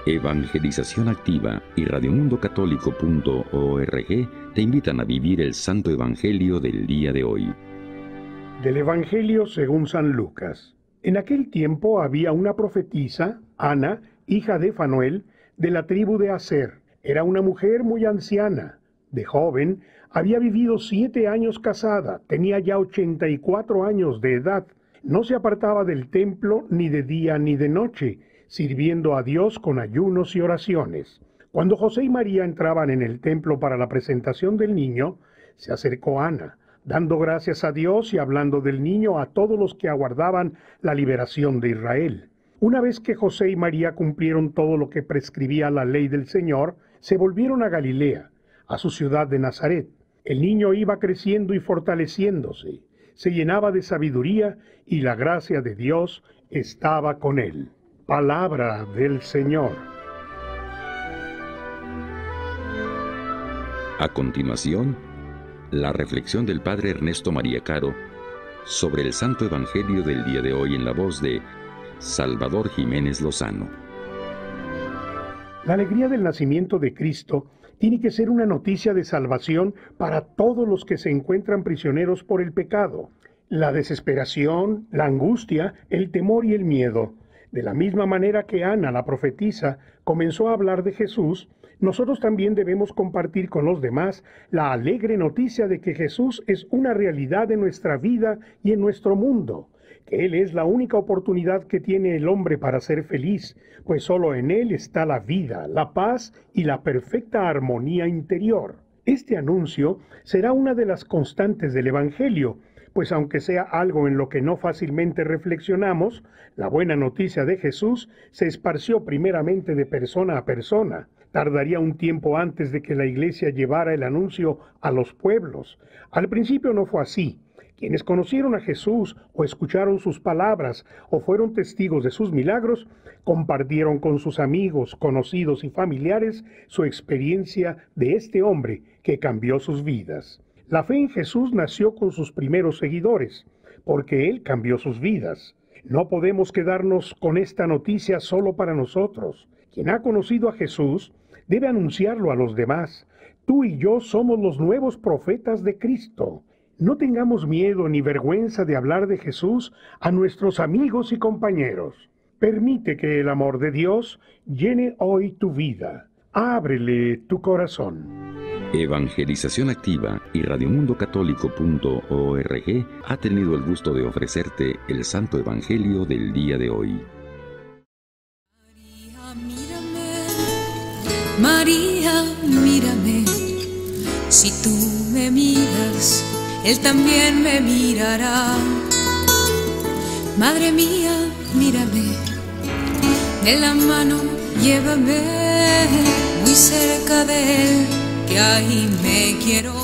Evangelización Activa y radiomundocatólico.org te invitan a vivir el Santo Evangelio del día de hoy. Del Evangelio según San Lucas. En aquel tiempo había una profetisa, Ana, hija de Fanuel, de la tribu de Aser. Era una mujer muy anciana. De joven, había vivido 7 años casada, tenía ya 84 años de edad. No se apartaba del templo ni de día ni de noche, sirviendo a Dios con ayunos y oraciones. Cuando José y María entraban en el templo para la presentación del niño, se acercó Ana, dando gracias a Dios y hablando del niño a todos los que aguardaban la liberación de Israel. Una vez que José y María cumplieron todo lo que prescribía la ley del Señor, se volvieron a Galilea, a su ciudad de Nazaret. El niño iba creciendo y fortaleciéndose, se llenaba de sabiduría y la gracia de Dios estaba con él. Palabra del Señor. A continuación, la reflexión del Padre Ernesto María Caro sobre el Santo Evangelio del día de hoy en la voz de Salvador Jiménez Lozano. La alegría del nacimiento de Cristo tiene que ser una noticia de salvación para todos los que se encuentran prisioneros por el pecado. La desesperación, la angustia, el temor y el miedo. De la misma manera que Ana, la profetisa, comenzó a hablar de Jesús, nosotros también debemos compartir con los demás la alegre noticia de que Jesús es una realidad en nuestra vida y en nuestro mundo, que Él es la única oportunidad que tiene el hombre para ser feliz, pues solo en Él está la vida, la paz y la perfecta armonía interior. Este anuncio será una de las constantes del Evangelio, pues aunque sea algo en lo que no fácilmente reflexionamos, la buena noticia de Jesús se esparció primeramente de persona a persona. Tardaría un tiempo antes de que la Iglesia llevara el anuncio a los pueblos. Al principio no fue así. Quienes conocieron a Jesús o escucharon sus palabras o fueron testigos de sus milagros, compartieron con sus amigos, conocidos y familiares su experiencia de este hombre que cambió sus vidas. La fe en Jesús nació con sus primeros seguidores, porque Él cambió sus vidas. No podemos quedarnos con esta noticia solo para nosotros. Quien ha conocido a Jesús debe anunciarlo a los demás. Tú y yo somos los nuevos profetas de Cristo. No tengamos miedo ni vergüenza de hablar de Jesús a nuestros amigos y compañeros. Permite que el amor de Dios llene hoy tu vida. Ábrele tu corazón. Evangelización Activa y radiomundocatólico.org ha tenido el gusto de ofrecerte el Santo Evangelio del día de hoy. María, mírame, si tú me miras, Él también me mirará. Madre mía, mírame, de la mano llévame muy cerca de Él, que ahí me quiero